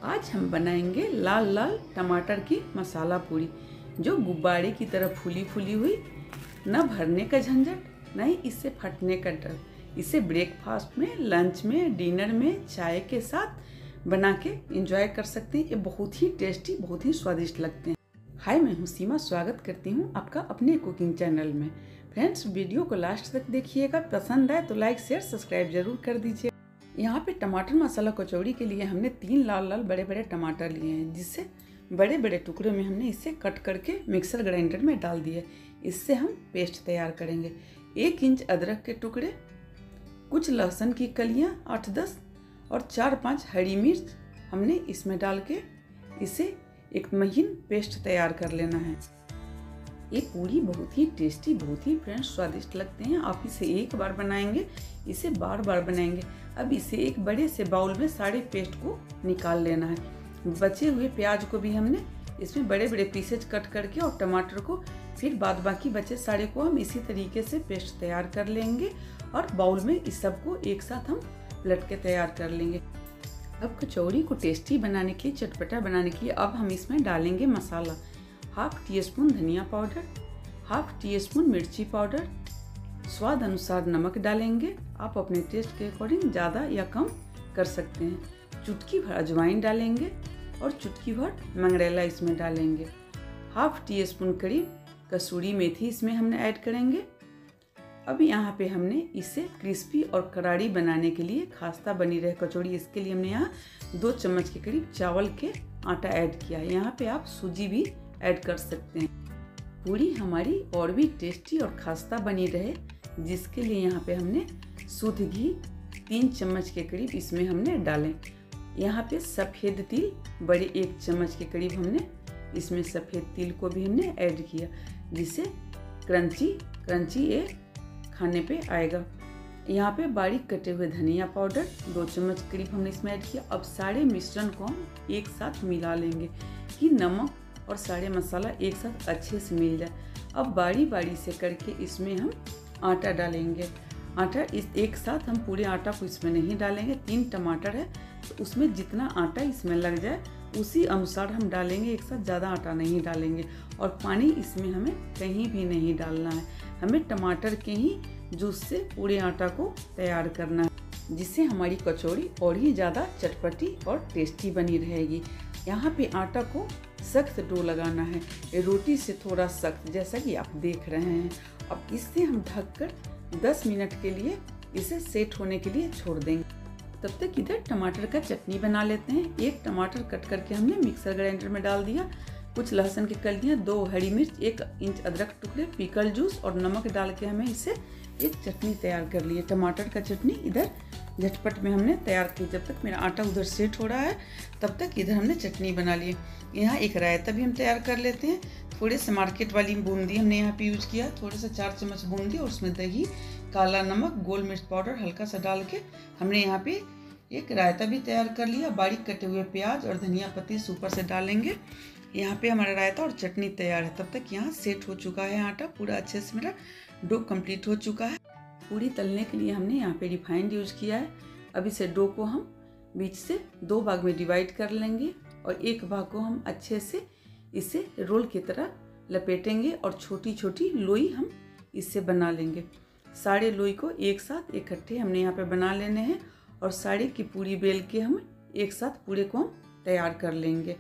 आज हम बनाएंगे लाल लाल टमाटर की मसाला पूरी जो गुब्बारे की तरह फूली फूली हुई, न भरने का झंझट न ही इससे फटने का डर। इसे ब्रेकफास्ट में, लंच में, डिनर में, चाय के साथ बना के एंजॉय कर सकते हैं। ये बहुत ही टेस्टी, बहुत ही स्वादिष्ट लगते हैं। हाय, मैं हूँ सीमा, स्वागत करती हूँ आपका अपने कुकिंग चैनल में। फ्रेंड्स, वीडियो को लास्ट तक देखिएगा। पसंद आए तो लाइक शेयर सब्सक्राइब जरूर कर दीजिए। यहाँ पे टमाटर मसाला कचौड़ी के लिए हमने 3 लाल लाल बड़े बड़े टमाटर लिए हैं, जिससे बड़े बड़े टुकड़े में हमने इसे कट करके मिक्सर ग्राइंडर में डाल दिए। इससे हम पेस्ट तैयार करेंगे। 1 इंच अदरक के टुकड़े, कुछ लहसुन की कलियाँ 8-10 और 4-5 हरी मिर्च हमने इसमें डाल के इसे एक महीन पेस्ट तैयार कर लेना है। ये पूरी बहुत ही टेस्टी, बहुत ही फ्रेंड्स स्वादिष्ट लगते हैं। आप इसे एक बार बनाएंगे, इसे बार बार बनाएंगे। अब इसे एक बड़े से बाउल में सारे पेस्ट को निकाल लेना है। बचे हुए प्याज को भी हमने इसमें बड़े बड़े पीसेज कट करके और टमाटर को फिर बाद बाकी बचे सारे को हम इसी तरीके से पेस्ट तैयार कर लेंगे और बाउल में इस सबको एक साथ हम पलट के तैयार कर लेंगे। अब कचौड़ी को टेस्टी बनाने के लिए, चटपटा बनाने के लिए अब हम इसमें डालेंगे मसाला। 1/2 टीस्पून धनिया पाउडर, 1/2 टीस्पून मिर्ची पाउडर, स्वाद अनुसार नमक डालेंगे। आप अपने टेस्ट के अकॉर्डिंग ज़्यादा या कम कर सकते हैं। चुटकी भर अजवाइन डालेंगे और चुटकी भर मंगरेला इसमें डालेंगे। 1/2 टीस्पून करीब कसूरी मेथी इसमें हमने ऐड करेंगे। अब यहाँ पे हमने इसे क्रिस्पी और करारी बनाने के लिए, खास्ता बनी रहे कचौड़ी, इसके लिए हमने यहाँ 2 चम्मच के करीब चावल के आटा ऐड किया है। यहाँ पे आप सूजी भी ऐड कर सकते हैं। पूरी हमारी और भी टेस्टी और खास्ता बनी रहे, जिसके लिए यहाँ पे हमने शुद्ध घी 3 चम्मच के करीब इसमें हमने डालें। यहाँ पे सफ़ेद तिल बड़े 1 चम्मच के करीब हमने इसमें सफ़ेद तिल को भी हमने ऐड किया, जिससे क्रंची ये खाने पे आएगा। यहाँ पे बारीक कटे हुए धनिया पाउडर 2 चम्मच करीब हमने इसमें ऐड किया। अब सारे मिश्रण को हम एक साथ मिला लेंगे कि नमक और सारे मसाला एक साथ अच्छे से मिल जाए। अब बारी बारी से करके इसमें हम आटा डालेंगे। आटा इस एक साथ हम पूरे आटा को इसमें नहीं डालेंगे। 3 टमाटर है तो उसमें जितना आटा इसमें लग जाए उसी अनुसार हम डालेंगे, एक साथ ज़्यादा आटा नहीं डालेंगे। और पानी इसमें हमें कहीं भी नहीं डालना है। हमें टमाटर के ही जूस से पूरे आटा को तैयार करना है, जिससे हमारी कचौड़ी और ही ज़्यादा चटपटी और टेस्टी बनी रहेगी। यहाँ पे आटा को सख्त डो लगाना है, रोटी से थोड़ा सख्त, जैसा कि आप देख रहे हैं। अब इससे हम ढककर 10 मिनट के लिए इसे सेट होने के लिए छोड़ देंगे। तब तक इधर टमाटर का चटनी बना लेते हैं। 1 टमाटर कट करके हमने मिक्सर ग्राइंडर में डाल दिया, कुछ लहसुन की कलियाँ, 2 हरी मिर्च, 1 इंच अदरक टुकड़े, पिकल जूस और नमक डाल के हमें इसे एक चटनी तैयार कर ली है। टमाटर का चटनी इधर झटपट में हमने तैयार की। जब तक मेरा आटा उधर सेट हो रहा है तब तक इधर हमने चटनी बना ली। यहाँ एक रायता भी हम तैयार कर लेते हैं। थोड़े से मार्केट वाली बूंदी हमने यहाँ पे यूज किया, थोड़े से 4 चम्मच बूंदी और उसमें दही, काला नमक, गोल मिर्च पाउडर हल्का सा डाल के हमने यहाँ पे एक रायता भी तैयार कर लिया। बारीक कटे हुए प्याज और धनिया पत्ती ऊपर से डालेंगे। यहाँ पे हमारा रायता और चटनी तैयार है। तब तक यहाँ सेट हो चुका है आटा पूरा, अच्छे से मेरा डो कंप्लीट हो चुका है। पूरी तलने के लिए हमने यहाँ पे रिफाइंड यूज किया है। अब इसे डो को हम बीच से 2 भाग में डिवाइड कर लेंगे और एक भाग को हम अच्छे से इसे रोल की तरह लपेटेंगे और छोटी छोटी लोई हम इससे बना लेंगे। सारे लोई को एक साथ इकट्ठे हमने यहाँ पे बना लेने हैं और साड़ी की पूरी बेल के हम एक साथ पूरे को हम तैयार कर लेंगे।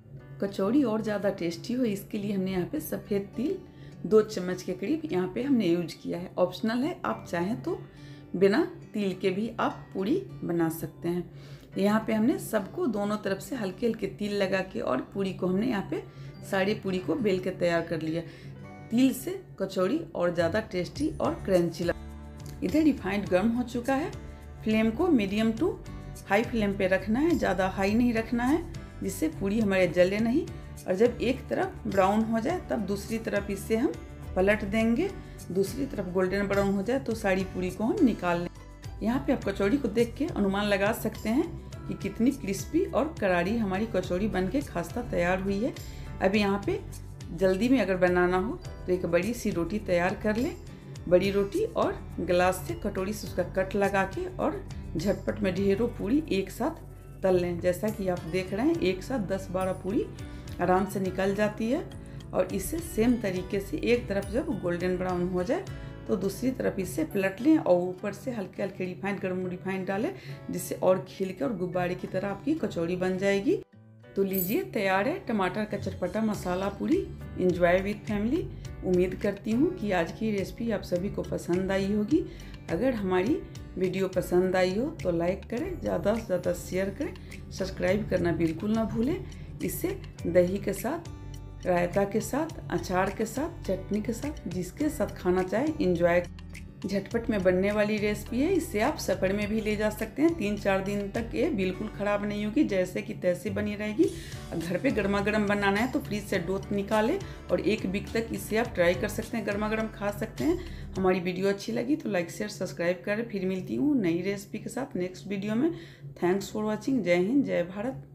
कचौड़ी और ज़्यादा टेस्टी हो, इसके लिए हमने यहाँ पे सफ़ेद तिल 2 चम्मच के करीब यहाँ पे हमने यूज किया है। ऑप्शनल है, आप चाहें तो बिना तिल के भी आप पूरी बना सकते हैं। यहाँ पे हमने सबको दोनों तरफ से हल्के हल्के तिल लगा के और पूरी को हमने यहाँ पे सारी पूरी को बेल के तैयार कर लिया। तिल से कचौड़ी और ज़्यादा टेस्टी और क्रंची लग। इधर रिफाइंड गर्म हो चुका है। फ्लेम को मीडियम टू हाई फ्लेम पे रखना है, ज़्यादा हाई नहीं रखना है, जिससे पूरी हमारे जले नहीं। और जब एक तरफ ब्राउन हो जाए तब दूसरी तरफ इसे हम पलट देंगे। दूसरी तरफ गोल्डन ब्राउन हो जाए तो सारी पूरी को हम निकाल लें। यहाँ पे आप कचौड़ी को देख के अनुमान लगा सकते हैं कि कितनी क्रिस्पी और करारी हमारी कचौड़ी बनके खास्ता तैयार हुई है। अब यहाँ पे जल्दी में अगर बनाना हो तो एक बड़ी सी रोटी तैयार कर लें। बड़ी रोटी और गिलास से कटोरी से उसका कट लगा के और झटपट में ढेरों पूरी एक साथ तल लें। जैसा कि आप देख रहे हैं एक साथ 10-12 पूरी आराम से निकल जाती है। और इसे सेम तरीके से एक तरफ जब गोल्डन ब्राउन हो जाए तो दूसरी तरफ इसे पलट लें और ऊपर से हल्के हल्के रिफाइंड गर्म रिफाइंड डालें, जिससे और खिल के और गुब्बारे की तरह आपकी कचौड़ी बन जाएगी। तो लीजिए, तैयार है टमाटर का चटपटा मसाला पूरी। Enjoy with family. उम्मीद करती हूँ कि आज की रेसिपी आप सभी को पसंद आई होगी। अगर हमारी वीडियो पसंद आई हो तो लाइक करें, ज़्यादा से ज़्यादा शेयर करें, सब्सक्राइब करना बिल्कुल ना भूलें। इससे दही के साथ, रायता के साथ, अचार के साथ, चटनी के साथ, जिसके साथ खाना चाहे एंजॉय। झटपट में बनने वाली रेसिपी है। इसे आप सफर में भी ले जा सकते हैं। 3-4 दिन तक ये बिल्कुल ख़राब नहीं होगी, जैसे कि तैसे बनी रहेगी। घर पे गर्मा गर्म बनाना है तो फ्रीज से डो निकालें और 1 वीक तक इसे आप ट्राई कर सकते हैं, गर्मा गर्म खा सकते हैं। हमारी वीडियो अच्छी लगी तो लाइक शेयर सब्सक्राइब करें। फिर मिलती हूँ नई रेसिपी के साथ नेक्स्ट वीडियो में। Thanks for watching. जय हिंद, जय भारत।